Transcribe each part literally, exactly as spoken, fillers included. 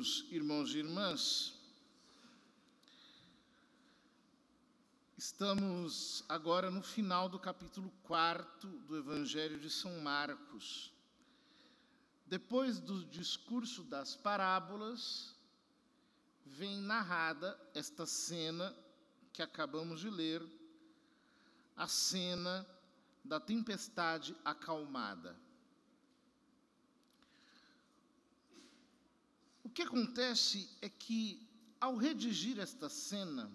Queridos irmãos e irmãs, estamos agora no final do capítulo quarto do Evangelho de São Marcos. Depois do discurso das parábolas, vem narrada esta cena que acabamos de ler, a cena da tempestade acalmada. O que acontece é que, ao redigir esta cena,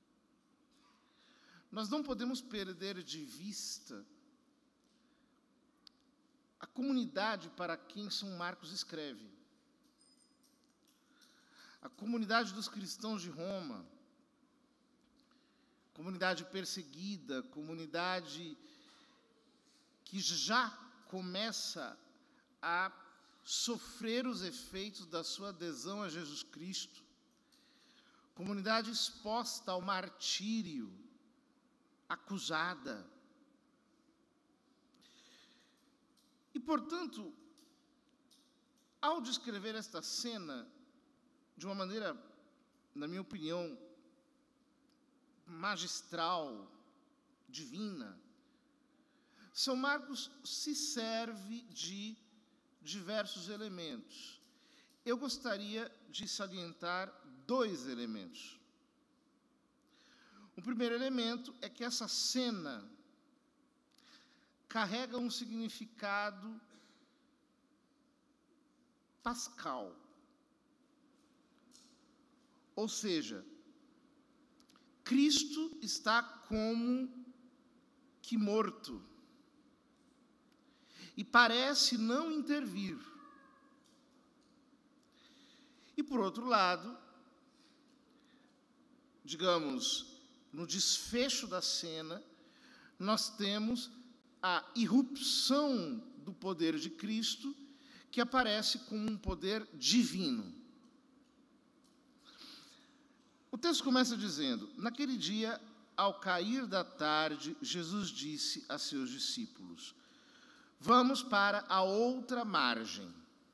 nós não podemos perder de vista a comunidade para quem São Marcos escreve. A comunidade dos cristãos de Roma, comunidade perseguida, comunidade que já começa a sofrer os efeitos da sua adesão a Jesus Cristo, comunidade exposta ao martírio, acusada. E, portanto, ao descrever esta cena de uma maneira, na minha opinião, magistral, divina, São Marcos se serve de diversos elementos. Eu gostaria de salientar dois elementos. O primeiro elemento é que essa cena carrega um significado pascal. Ou seja, Cristo está como que morto e parece não intervir. E, por outro lado, digamos, no desfecho da cena, nós temos a irrupção do poder de Cristo, que aparece como um poder divino. O texto começa dizendo: naquele dia, ao cair da tarde, Jesus disse a seus discípulos: vamos para a outra margem.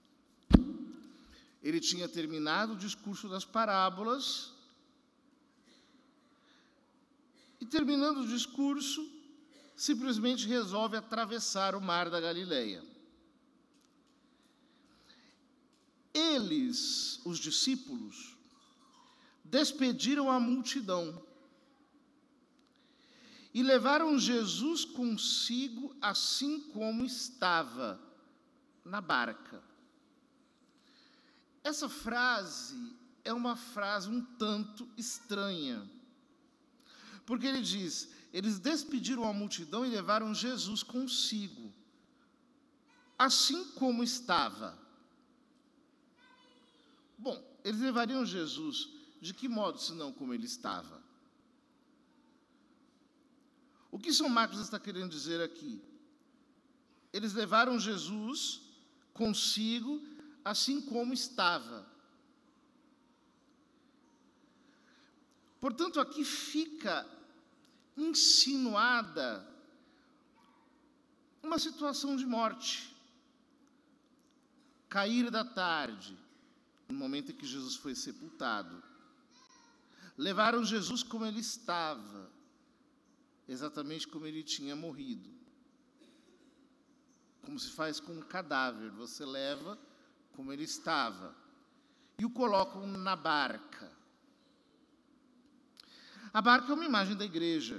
Ele tinha terminado o discurso das parábolas e, terminando o discurso, simplesmente resolve atravessar o mar da Galileia. Eles, os discípulos, despediram a multidão e levaram Jesus consigo assim como estava, na barca. Essa frase é uma frase um tanto estranha, porque ele diz: eles despediram a multidão e levaram Jesus consigo, assim como estava. Bom, eles levariam Jesus de que modo, senão como ele estava? O que São Marcos está querendo dizer aqui? Eles levaram Jesus consigo, assim como estava. Portanto, aqui fica insinuada uma situação de morte. Cair da tarde, no momento em que Jesus foi sepultado. Levaram Jesus como ele estava, exatamente como ele tinha morrido. Como se faz com um cadáver, você leva como ele estava e o colocam na barca. A barca é uma imagem da igreja,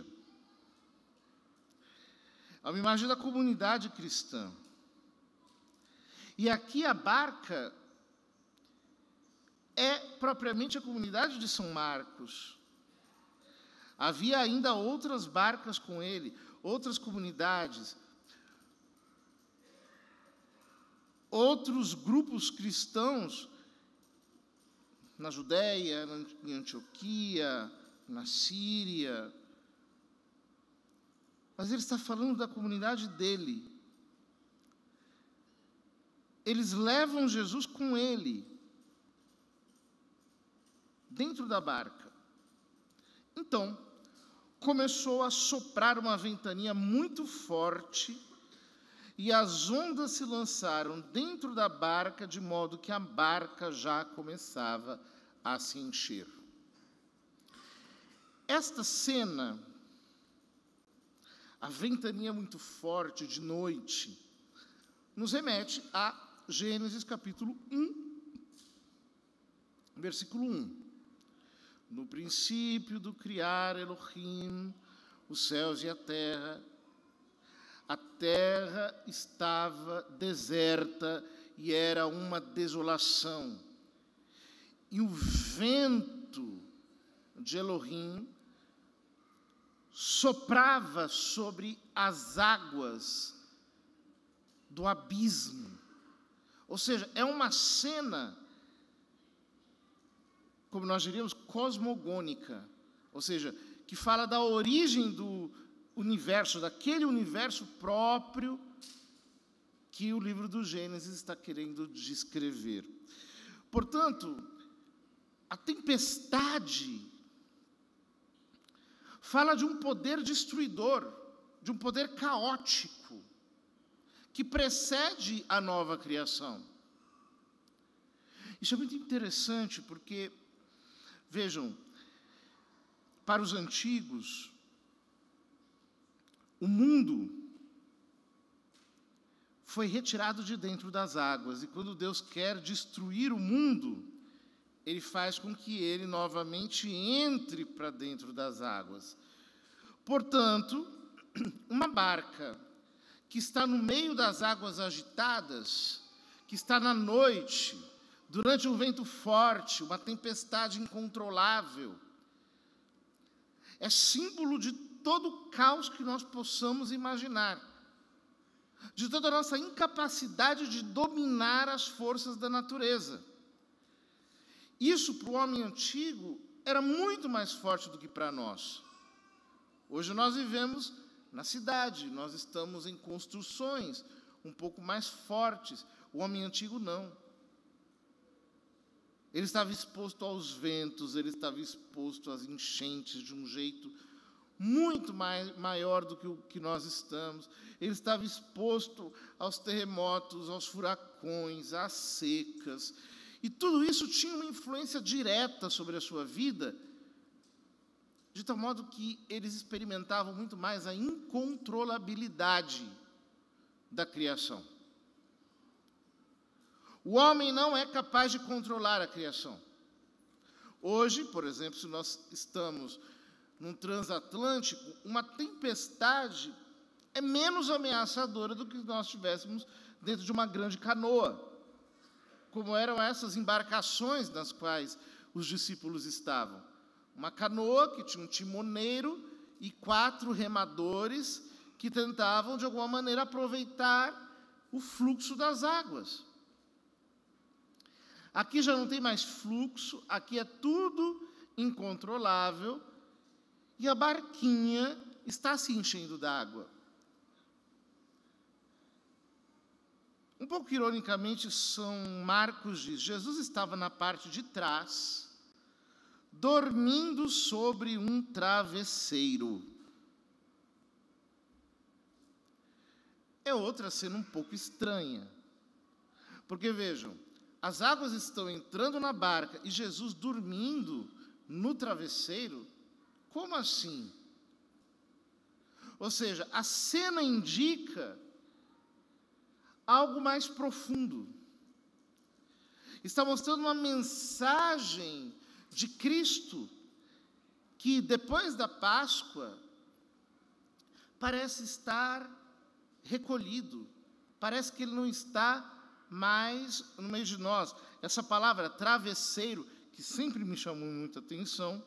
é uma imagem da comunidade cristã. E aqui a barca é propriamente a comunidade de São Marcos. Havia ainda outras barcas com ele, outras comunidades, outros grupos cristãos na Judéia, em Antioquia, na Síria. Mas ele está falando da comunidade dele. Eles levam Jesus com ele, dentro da barca. Então, começou a soprar uma ventania muito forte, e as ondas se lançaram dentro da barca, de modo que a barca já começava a se encher. Esta cena, a ventania muito forte de noite, nos remete a Gênesis capítulo um, versículo um. No princípio do criar Elohim, os céus e a terra, a terra estava deserta e era uma desolação. E o vento de Elohim soprava sobre as águas do abismo. Ou seja, é uma cena, como nós diríamos, cosmogônica. Ou seja, que fala da origem do universo, daquele universo próprio que o livro do Gênesis está querendo descrever. Portanto, a tempestade fala de um poder destruidor, de um poder caótico, que precede a nova criação. Isso é muito interessante porque, vejam, para os antigos, o mundo foi retirado de dentro das águas, e quando Deus quer destruir o mundo, Ele faz com que ele novamente entre para dentro das águas. Portanto, uma barca que está no meio das águas agitadas, que está na noite, durante um vento forte, uma tempestade incontrolável, é símbolo de todo o caos que nós possamos imaginar, de toda a nossa incapacidade de dominar as forças da natureza. Isso, para o homem antigo, era muito mais forte do que para nós. Hoje nós vivemos na cidade, nós estamos em construções um pouco mais fortes. O homem antigo não. Ele estava exposto aos ventos, ele estava exposto às enchentes de um jeito muito mais, maior do que o que nós estamos. Ele estava exposto aos terremotos, aos furacões, às secas. E tudo isso tinha uma influência direta sobre a sua vida, de tal modo que eles experimentavam muito mais a incontrolabilidade da criação. O homem não é capaz de controlar a criação. Hoje, por exemplo, se nós estamos num transatlântico, uma tempestade é menos ameaçadora do que se nós estivéssemos dentro de uma grande canoa, como eram essas embarcações nas quais os discípulos estavam. Uma canoa que tinha um timoneiro e quatro remadores que tentavam, de alguma maneira, aproveitar o fluxo das águas. Aqui já não tem mais fluxo, aqui é tudo incontrolável, e a barquinha está se enchendo d'água. Um pouco ironicamente, São Marcos diz: Jesus estava na parte de trás, dormindo sobre um travesseiro. É outra cena um pouco estranha, porque vejam, as águas estão entrando na barca e Jesus dormindo no travesseiro. Como assim? Ou seja, a cena indica algo mais profundo. Está mostrando uma mensagem de Cristo, que depois da Páscoa, parece estar recolhido, parece que ele não está mais no meio de nós. Essa palavra travesseiro, que sempre me chamou muita atenção,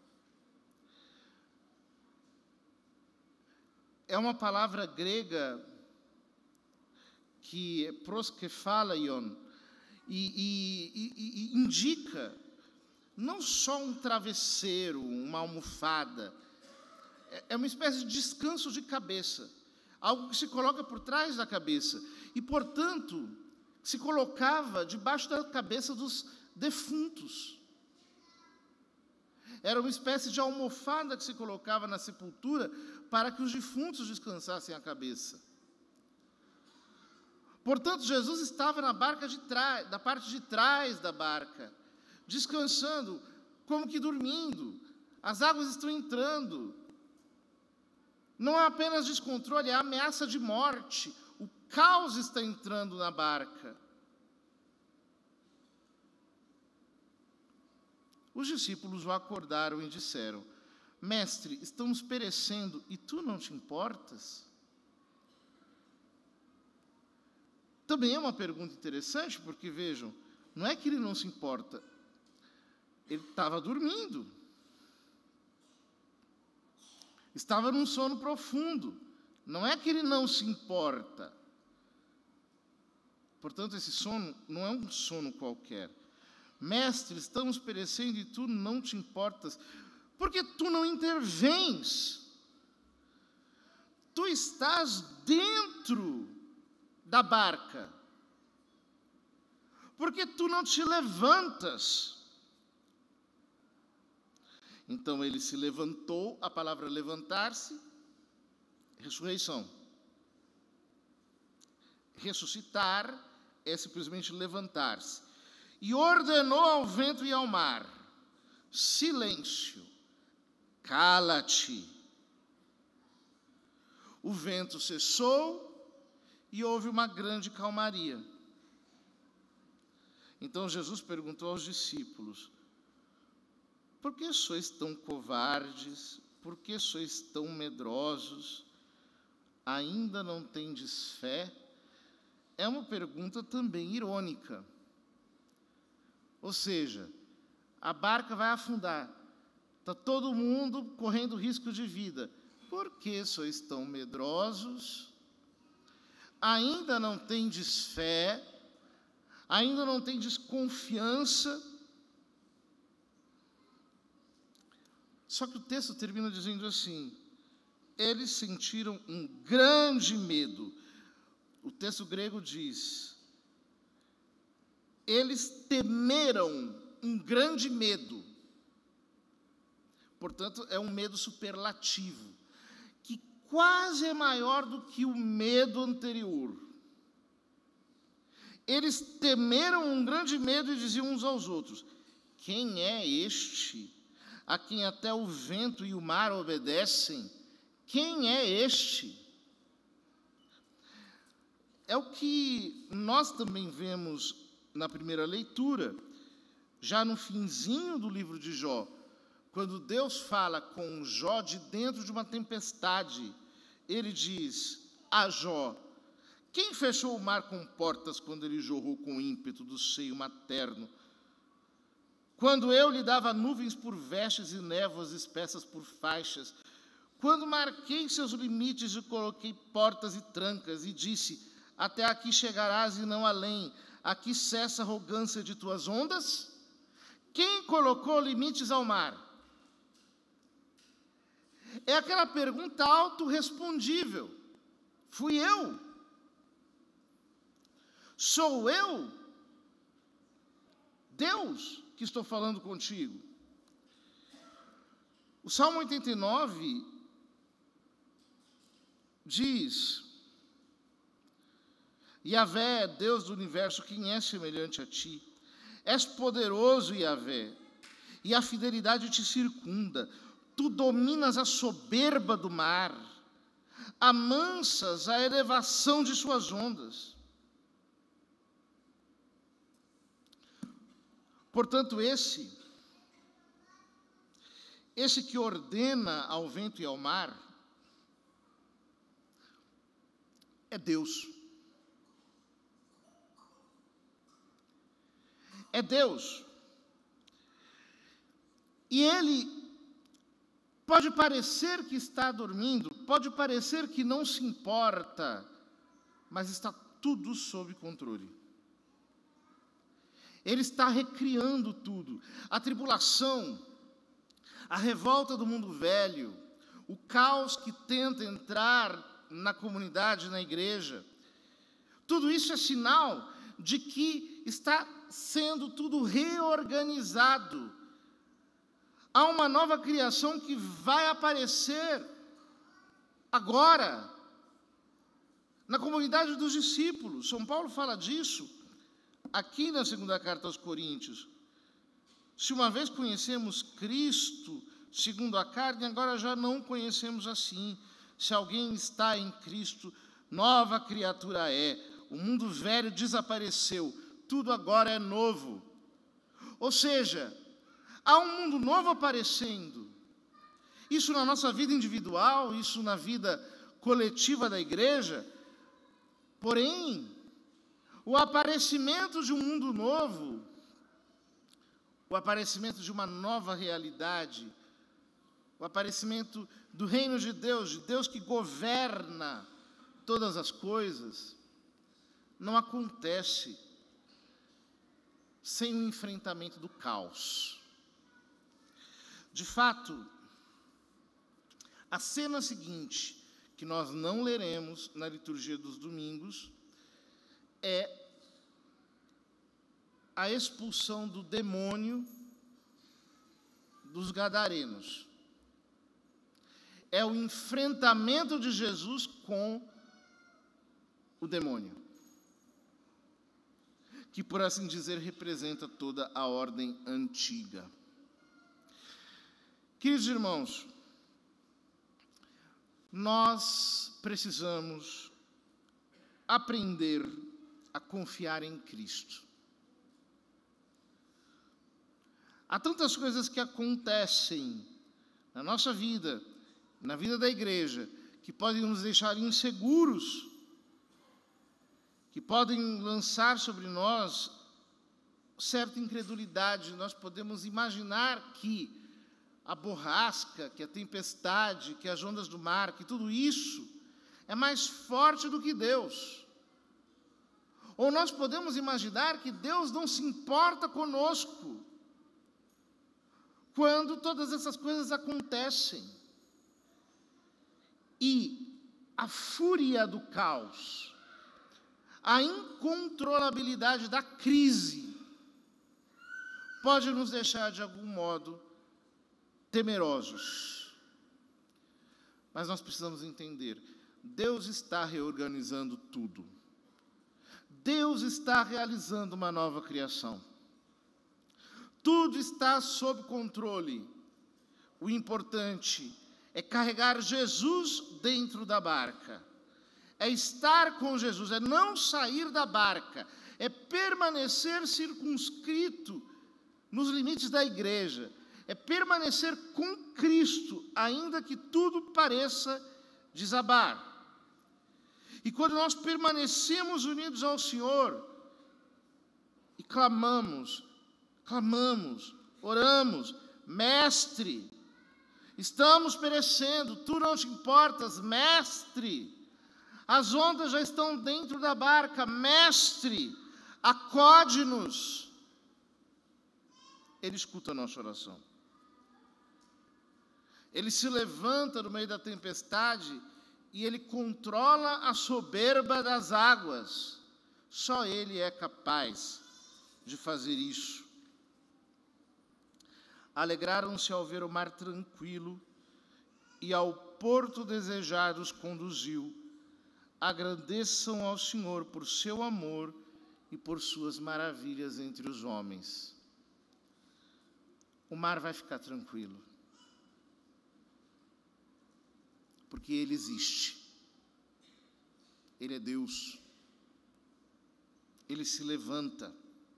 é uma palavra grega que é proskephalaion, e, e, e, e indica não só um travesseiro, uma almofada, é uma espécie de descanso de cabeça, algo que se coloca por trás da cabeça, e, portanto, se colocava debaixo da cabeça dos defuntos. Era uma espécie de almofada que se colocava na sepultura para que os defuntos descansassem a cabeça. Portanto, Jesus estava na barca de trás, da parte de trás da barca, descansando, como que dormindo. As águas estão entrando. Não é apenas descontrole, é ameaça de morte. O caos está entrando na barca. Os discípulos o acordaram e disseram: Mestre, estamos perecendo e tu não te importas? Também é uma pergunta interessante, porque vejam, não é que ele não se importa, ele estava dormindo. Estava num sono profundo. Não é que ele não se importa. Portanto, esse sono não é um sono qualquer. Mestre, estamos perecendo e tu não te importas. Por que tu não intervens? Tu estás dentro da barca. Por que tu não te levantas? Então ele se levantou, a palavra levantar-se, ressurreição. Ressuscitar é simplesmente levantar-se. E ordenou ao vento e ao mar: silêncio, cala-te. O vento cessou e houve uma grande calmaria. Então Jesus perguntou aos discípulos: por que sois tão covardes? Por que sois tão medrosos? Ainda não tendes fé? É uma pergunta também irônica. Ou seja, a barca vai afundar. Está todo mundo correndo risco de vida. Por que sois tão medrosos? Ainda não tendes fé? Ainda não tendes confiança? Só que o texto termina dizendo assim: eles sentiram um grande medo. O texto grego diz: eles temeram um grande medo. Portanto, é um medo superlativo, que quase é maior do que o medo anterior. Eles temeram um grande medo e diziam uns aos outros: quem é este a quem até o vento e o mar obedecem? Quem é este? É o que nós também vemos na primeira leitura, já no finzinho do livro de Jó, quando Deus fala com Jó de dentro de uma tempestade. Ele diz a Jó: quem fechou o mar com portas quando ele jorrou com ímpeto do seio materno? Quando eu lhe dava nuvens por vestes e névoas espessas por faixas, quando marquei seus limites e coloquei portas e trancas, e disse: até aqui chegarás e não além, aqui cessa a arrogância de tuas ondas? Quem colocou limites ao mar? É aquela pergunta autorrespondível. Fui eu? Sou eu? Deus que estou falando contigo. O Salmo oitenta e nove diz: Yahvé, Deus do universo, quem é semelhante a ti? És poderoso, Yahvé, e a fidelidade te circunda. Tu dominas a soberba do mar, amansas a elevação de suas ondas. Portanto, esse, esse que ordena ao vento e ao mar, é Deus. É Deus. E Ele pode parecer que está dormindo, pode parecer que não se importa, mas está tudo sob controle. Ele está recriando tudo. A tribulação, a revolta do mundo velho, o caos que tenta entrar na comunidade, na igreja, tudo isso é sinal de que está sendo tudo reorganizado. Há uma nova criação que vai aparecer agora. na comunidade dos discípulos. São Paulo fala disso aqui na segunda carta aos Coríntios. Se uma vez conhecemos Cristo segundo a carne, agora já não conhecemos assim. Se alguém está em Cristo, nova criatura é. O mundo velho desapareceu, tudo agora é novo. Ou seja, há um mundo novo aparecendo. Isso na nossa vida individual, isso na vida coletiva da igreja. Porém, o aparecimento de um mundo novo, o aparecimento de uma nova realidade, o aparecimento do reino de Deus, de Deus que governa todas as coisas, não acontece sem o enfrentamento do caos. De fato, a cena seguinte, que nós não leremos na liturgia dos domingos, é a expulsão do demônio dos gadarenos. É o enfrentamento de Jesus com o demônio, que, por assim dizer, representa toda a ordem antiga. Queridos irmãos, nós precisamos aprender a confiar em Cristo. Há tantas coisas que acontecem na nossa vida, na vida da igreja, que podem nos deixar inseguros, que podem lançar sobre nós certa incredulidade. Nós podemos imaginar que a borrasca, que a tempestade, que as ondas do mar, que tudo isso é mais forte do que Deus. Ou nós podemos imaginar que Deus não se importa conosco quando todas essas coisas acontecem. E a fúria do caos, a incontrolabilidade da crise, pode nos deixar, de algum modo, temerosos. Mas nós precisamos entender, Deus está reorganizando tudo. Deus está realizando uma nova criação. Tudo está sob controle. O importante é carregar Jesus dentro da barca. É estar com Jesus, é não sair da barca, é permanecer circunscrito nos limites da igreja, é permanecer com Cristo, ainda que tudo pareça desabar. E quando nós permanecemos unidos ao Senhor e clamamos, clamamos, oramos, Mestre, estamos perecendo, tu não te importas, Mestre, as ondas já estão dentro da barca, Mestre, acode-nos. Ele escuta a nossa oração. Ele se levanta no meio da tempestade e Ele controla a soberba das águas. Só Ele é capaz de fazer isso. Alegraram-se ao ver o mar tranquilo e ao porto desejado os conduziu. Agradeçam ao Senhor por seu amor e por suas maravilhas entre os homens. O mar vai ficar tranquilo, porque Ele existe. Ele é Deus. Ele se levanta.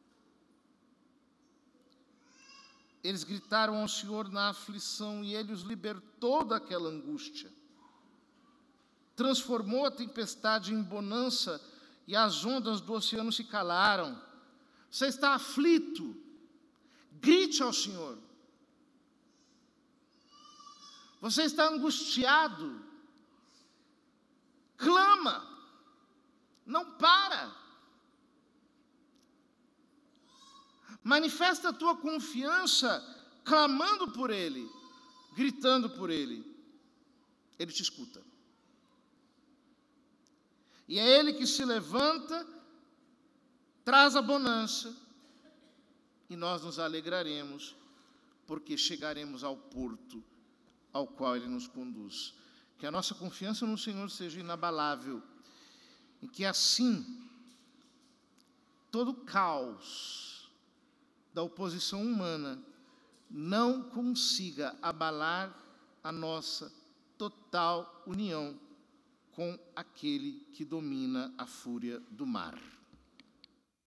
Eles gritaram ao Senhor na aflição e Ele os libertou daquela angústia. Transformou a tempestade em bonança e as ondas do oceano se calaram. Você está aflito? Grite ao Senhor. Você está angustiado? Clama. Não para. Manifesta a tua confiança clamando por Ele, gritando por Ele. Ele te escuta. E é Ele que se levanta, traz a bonança, e nós nos alegraremos, porque chegaremos ao porto ao qual Ele nos conduz. Que a nossa confiança no Senhor seja inabalável e que assim todo o caos da oposição humana não consiga abalar a nossa total união com aquele que domina a fúria do mar.